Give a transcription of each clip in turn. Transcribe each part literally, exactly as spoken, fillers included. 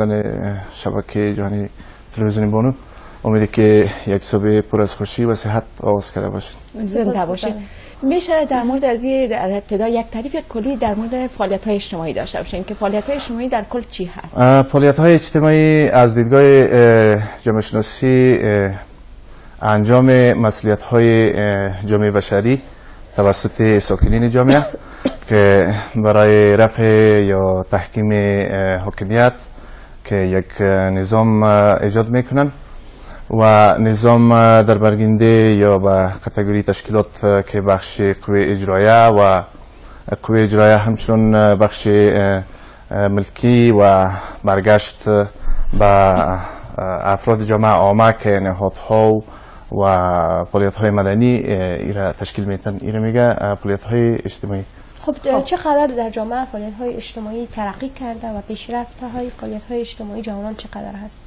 شبکه جهانی تلویزیونی بانو امیدی که یک صبح پر از خوشی و صحت آغاز کرده باشید. زنده باشید. میشه در مورد از این در ابتدا یک تعریف کلی در مورد فعالیت‌های اجتماعی داشته باشین که فعالیت‌های اجتماعی در کل چی هست؟ فعالیت‌های اجتماعی از دیدگاه جامعه شناسی انجام مسئولیت‌های جامعه بشری توسط ساکنین جامعه که برای رفع یا تحکیم حاکمیت که یک نظام ایجاد میکنن و نظام در برگنده یا به کاتگوری تشکیلات که بخش قوه اجرایه و قوه اجرایه همچنین بخش ملکی و برگشت به افراد جامعه عامه که نهادها و فعالیت‌های مدنی ایرا تشکیل میتن. ایرا میگه فعالیت‌های اجتماعی. خب چقدر در جامعه فعالیت‌های اجتماعی ترقی کرده و پیشرفت‌های فعالیت‌های اجتماعی جوانان چقدر هست؟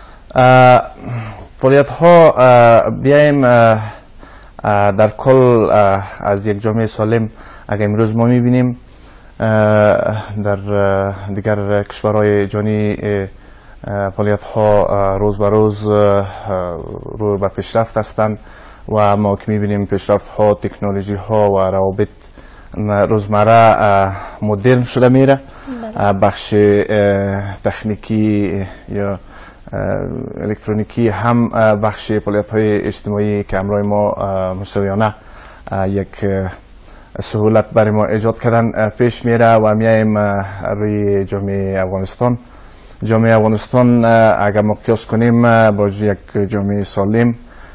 فعالیت‌ها بیایم در کل از یک جامعه سالم اگر امروز ما می‌بینیم در دیگر کشورهای جهانی فعالیت‌ها روز به روز رو به پیشرفت هستند و ما که می‌بینیم پیشرفت‌ها تکنولوژی‌ها و روابط روزمره مدرن شده میره. بخش تکنیکی یا الکترونیکی هم بخش فعالیت‌های اجتماعی که امروز ما مساویانه یک سهولت برای ما ایجاد کردن پیش میره و میایم روی جامعه افغانستان. جامعه افغانستان اگر ما قیاس کنیم با یک جامعه سالم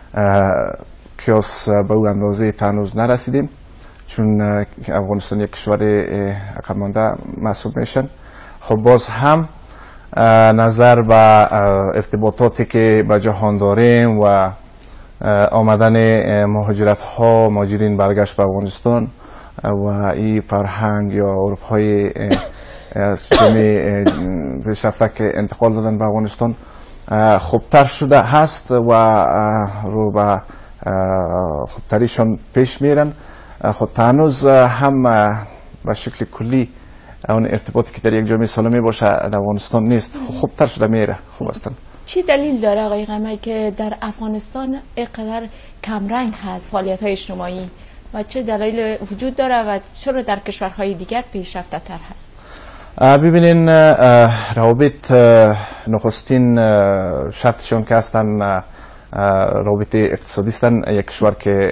قیاس به اون اندازه هنوز نرسیدیم چون افغانستان یک کشور عقب مانده محسوب میشن. خب باز هم نظر به ارتباطاتی که به جهان داریم و آمدن مهاجرت ها مهاجرین برگشت به افغانستان و این فرهنگ یا اروپای از جامعه پیشرفته که انتقال دادن به افغانستان خوبتر شده هست و رو به خوبتریشان پیش میرن. خود هنوز هم به شکل کلی اون ارتباطی که در یک جامعه سالمی باشه در افغانستان نیست. خوبتر شده میره. خوب هستن. چی دلیل داره آقای قمری که در افغانستان اینقدر کمرنگ هست فعالیت‌های اجتماعی و چه دلیل وجود داره و چرا در کشورهای دیگر پیشرفته تر هست؟ ببینین روابط نخستین شرطشون که هستن روابط اقتصادی هستن. یک کشور که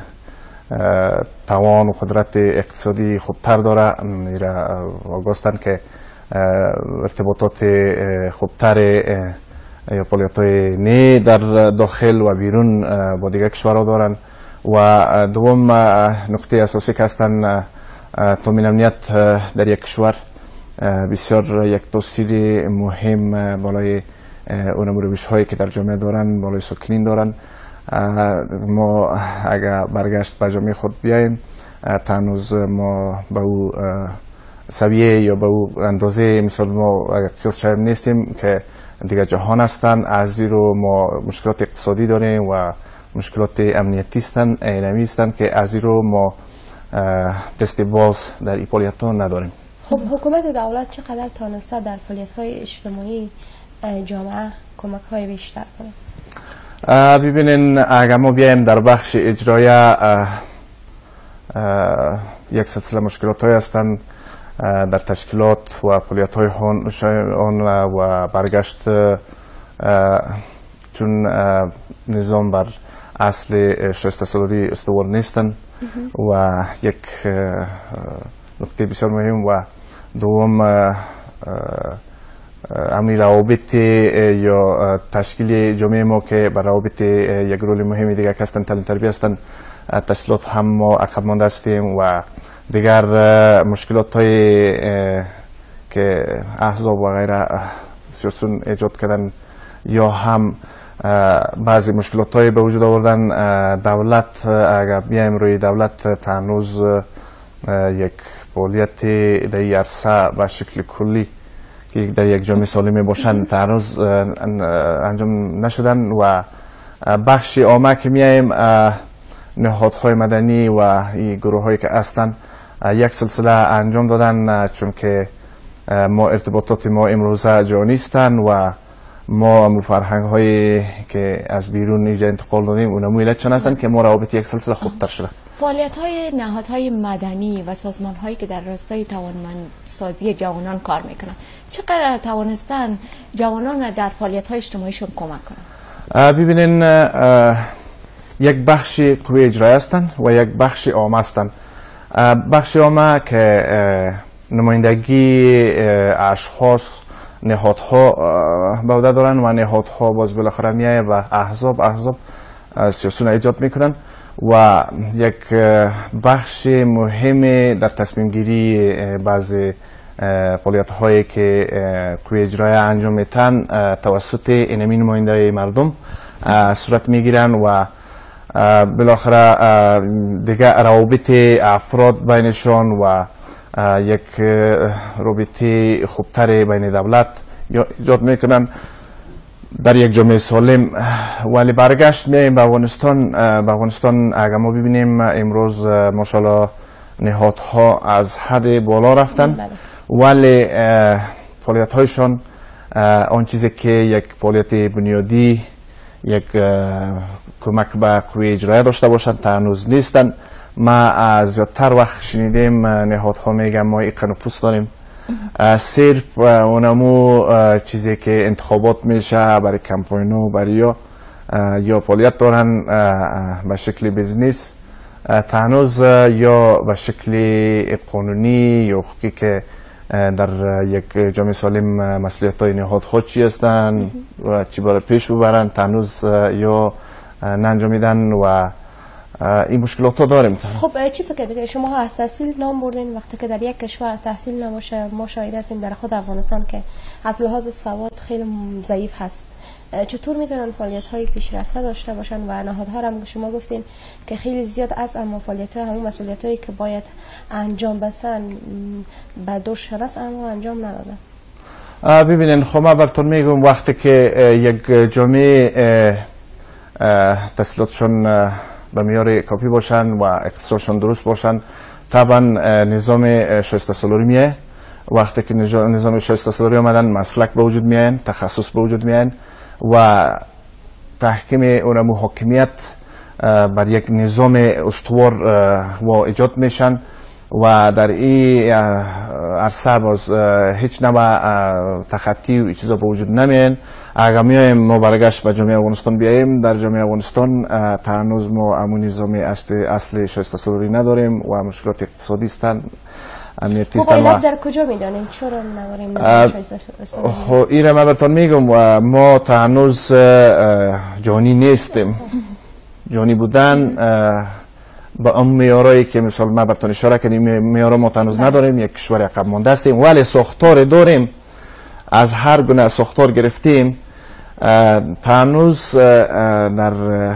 توان و قدرت اقتصادی خوبتر داره ایرا آگاهستن که ارتباطات خوبتر یا فعالیت‌های نه در داخل و بیرون با دیگر کشورها دارن و دوم نقطه اساسی که هستن تامین امنیت در یک کشور بسیار یک تاثیر مهم بالای اون روش هایی که در جامعه دارن بالای ساکنین دارن. ما اگر برگشت به جامعه خود بیاییم تنوز ما به او سویه یا به او اندازه مثال ما اگر قیاس شاید نیستیم که دیگر جهان هستن. از زیرو ما مشکلات اقتصادی داریم و مشکلات امنیتی هستن اینمی هستن که از زیرو ما دست باز در این فعالیت ها نداریم. خب حکومت دولت چقدر تانسته در فعالیت‌های اجتماعی جامعه کمک‌های بیشتر کنه؟ ببینین اگر ما بیایم در بخش اجرایه یک سلسله مشکلات های هستند در تشکیلات و فعالیت های آن و برگشت چون نظام بر اصل شایسته سالاری استوار نیستن و یک نکته بسیار مهم و دوم امنی روابط یا تشکیل جامعه ما که بر روابط یک رول مهمی دیگر که هستن تعلیم تربیت هستن تحصیلات هم ما عقب مانده هستیم و دیگر مشکلات های که احزاب و غیره سیاسون ایجاد کردن یا هم بعضی مشکلات های به وجود آوردن. دولت اگر بیایم روی دولت تنوز یک فعالیت در این عرصه به شکل کلی که در یک جامعه سالم باشن تنوز انجام نشدن و بخش عامه که میایم نهادهای مدنی و این گروه هایی که هستن یک سلسله انجام دادن چون که ما ارتباطات ما امروزه جهانی هستند و ما هم فرهنگ هایی که از بیرون اینجا انتقال دادیم اونم علت چند هستند که ما روابط یک سلسله خوبتر شده. فعالیت های نهادهای مدنی و سازمان هایی که در راستای توانمندسازی جوانان کار میکنن چقدر توانستن جوانان در فعالیت های اجتماعیشون کمک کنن؟ ببینین یک بخش قوه اجرایی هستند و یک بخش عام هستند. بخش عامه که نمایندگی اشخاص نهادها به عهده دارن و نهادها باز بالاخره میایه و احزاب احزاب سیاسیون ایجاد میکنن و یک بخش مهم در تصمیم گیری بعضی فعالیت هایی که قوه اجرایی انجام میتن توسط اینمی نماینده مردم صورت میگیرن و بالاخره دیگه روابط افراد بینشان و یک رابطه خوبتر بین دولت ایجاد میکنن در یک جامعه سالم. ولی برگشت میایم به افغانستان. به افغانستان اگر ما ببینیم امروز ماشاءالله نهادها از حد بالا رفتن ولی فعالیت هایشان آن چیزی که یک فعالیت بنیادی یک کمک به قوه اجرایی داشته باشند هنوز نیستن. ما از زیادتر وقت شنیدیم نهادها میگن ما ایقن و پوست داریم، صرف اونمو چیزی که انتخابات میشه برای کمپاینو برای یا یا فعالیت دارن به شکل بیزنس هنوز یا به شکل قانونی یا حقوقی که در یک جامعه سالم مسئولیت های نهادها چی هستن و چی برای پیش ببرن هنوز یا نانجامیدن و این مشکلات ها داریم. خب چی فکر میکنید شما ها از تحصیل نام بردین وقتی که در یک کشور تحصیل نباشه ما شاهد هستیم در خود افغانستان که از لحاظ سواد خیلی ضعیف هست، چطور میتونن فعالیت های پیشرفته داشته باشن و نهادها هم شما گفتین که خیلی زیاد از اما فعالیت های همون مسئولیت هایی که باید انجام بدن به دور شرس اما انجام ندادن؟ ببینین خب من براتون میگم وقتی که یک جامعه تحصیلاتشون به معیار کافی باشن و اقتصادشون درست باشن طبعا نظام شایسته سالاری میه. وقتی که نظام شایسته سالاری آمدن مسلک به وجود میاین، تخصص به وجود میاین و تحکیم اونمو حاکمیت بر یک نظام استوار و ایجاد میشن و در این عرصه باز هیچ نوع تخطی و چیزا به وجود نمیاین. اگر میایم ما برگشت به جامعه افغانستان بیاییم در جامعه افغانستان تا هنوز ما همون نظام اصل شایسته سالاری نداریم و مشکلات اقتصادی هستن، امنیتی هستن. خب در کجا میدانیم چرا نداریم نظام شایسته سالاری؟ خب این من براتون میگم و ما تا هنوز جهانی نیستیم. جهانی بودن با اون معیارایی که مثلا ما براتون اشاره کردیم معیارا ما هنوز نداریم، یک کشور عقب مانده هستیم ولی ساختار داریم، از هر گونه ساختار گرفتیم. هنوز در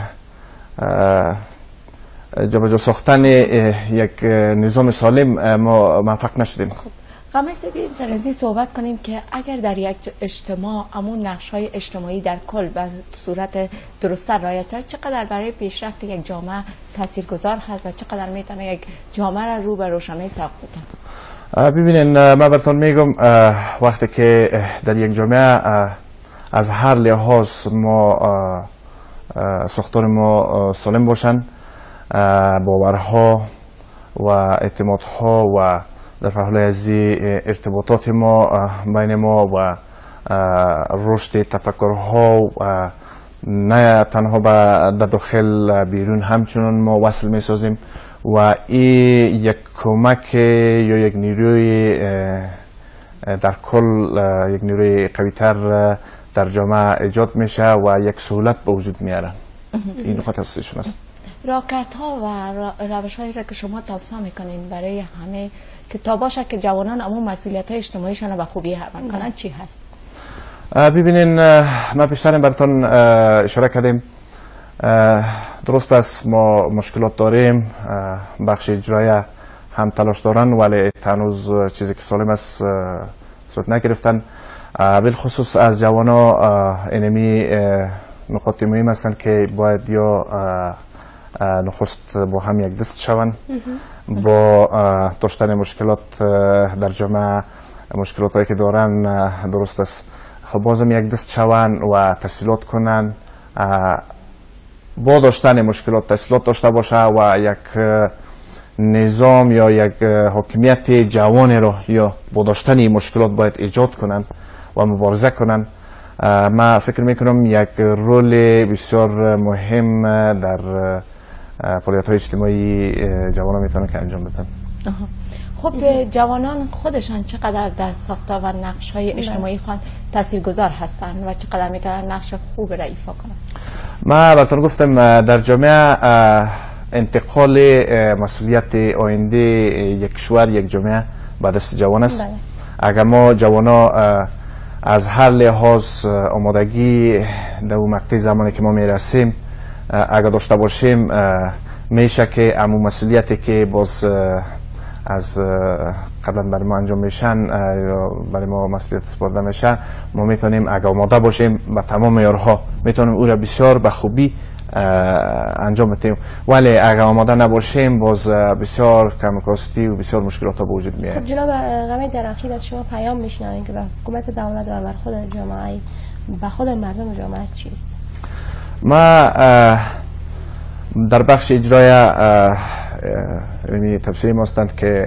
جابجا ساختن یک نظام سالم ما موفق نشدیم. قمر سبی سر از این صحبت کنیم که اگر در یک اجتماع امون نقش‌های اجتماعی در کل به صورت درست‌تر رعایت شود چقدر برای پیشرفت یک جامعه تاثیرگذار هست و چقدر میتونه یک جامعه را رو به روشنایی سوق بده؟ ببینین من براتون میگم وقتی که در یک جامعه از هر لحاظ ما ساختار ما سالم باشن، باورها و اعتمادها و در حال از ارتباطات ما بین ما و رشد تفکرها و نه تنها به داخل بیرون همچنان ما وصل می سازیم و این یک کمک یا یک نیروی در کل یک نیروی قویتر در جامعه ایجاد میشه و یک سهولت به وجود میارن. این نقاط اساسیشون است. راهکارها و روش هایی را که شما توصیه میکنین برای همه که تا باشه که جوانان امون مسئولیت های اجتماعیشان را به خوبی حمل کنن چی هست؟ ببینین ما پیشتر براتون اشاره کردیم درست است ما مشکلات داریم، بخش اجرایی هم تلاش دارن ولی هنوز چیزی که سالم است صورت نگرفتن. بالخصوص از جوانا اینمی نقاط مهم هستند که باید یا نخست با هم یک دست شوند با داشتن مشکلات در جامعه مشکلات هایی که دارن درست است. خب بازم یک دست شوند و تحصیلات کنن، با داشتن مشکلات تحصیلات داشته باشه و یک نظام یا یک حاکمیت جوان را یا با داشتن مشکلات باید ایجاد کنن و مبارزه کنن. من فکر میکنم یک رول بسیار مهم در فعالیت های اجتماعی جوانان میتونن که انجام بدن. خب جوانان خودشان چقدر در ساختار و نقش های اجتماعی خود تاثیرگذار هستند و چقدر میتونن نقش خوب را ایفا کنند؟ من براتون گفتم در جامعه انتقال مسئولیت آینده یک کشور یک جامعه به دست جوان است. اگر ما جوانا از هر لحاظ آمادگی در اون مقطع زمانی که ما میرسیم اگر داشته باشیم، میشه که امو مسئولیتی که باز از قبلا برای ما انجام میشن یا برای ما مسئولیت سپرده میشن، ما میتونیم اگر آماده باشیم با تمام معیارها میتونیم او را بسیار به خوبی انجام بدیم. ولی اگر آماده نباشیم باز بسیار کمکاستی و بسیار مشکلات ها به وجود میاد. خب جناب غمی در اخیر از شما پیام میشنویم که به حکومت دولت و بر خود جامعه به خود مردم جامعه چیست؟ ما در بخش اجرای علمی تفسیری ماستند که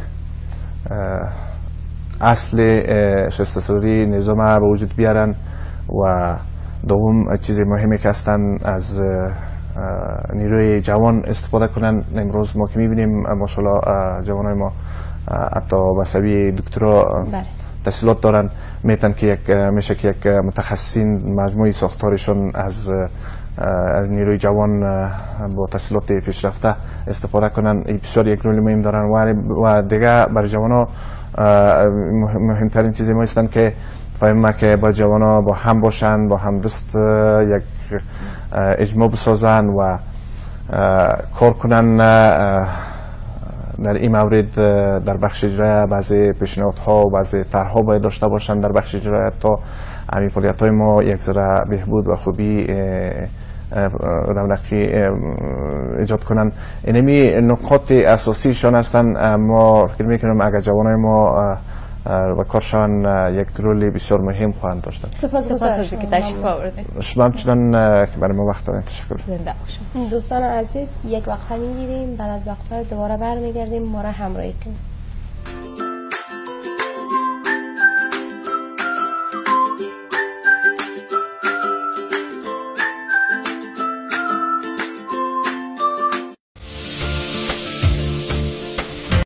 اصل شستسوری نظام به وجود بیارن و دوم چیز مهمی که هستند از نیروی جوان استفاده کنن. امروز ما که میبینیم ماشاءالله جوانای ما حتی به سوی دکترا تحصیلات دارن، میتونن که یک میشه که یک متخصصین مجموعی ساختارشون از از نیروی جوان با تحصیلات پیشرفته استفاده کنن. بسیار یک رول مهم دارن و دیگه برای جوانها مهمترین چیزی ما هستند که فهمه که با جوانا با هم باشن، با هم دست یک اجماع بسازن و کار کنن. در این مورد در بخش اجرای بعضی پیشنهادها و بعضی طرحها باید داشته باشن در بخش اجرای تا همین فعالیت‌های ما یک ذره بهبود و خوبی رونقی ایجاد کنن. اینمی نکات اساسیشان هستن. ما فکر میکنم اگر جوانای ما و کارشان یک رول بسیار مهم خواهند داشتن. سپاسگزارم که تشریف آوردید. شما همچنان که برای ما وقت دادین تشکر. زنده باشید. دوستان عزیز یک وقفه میگیریم، بعد از وقفه دوباره برمیگردیم، ما را همراهی کنید.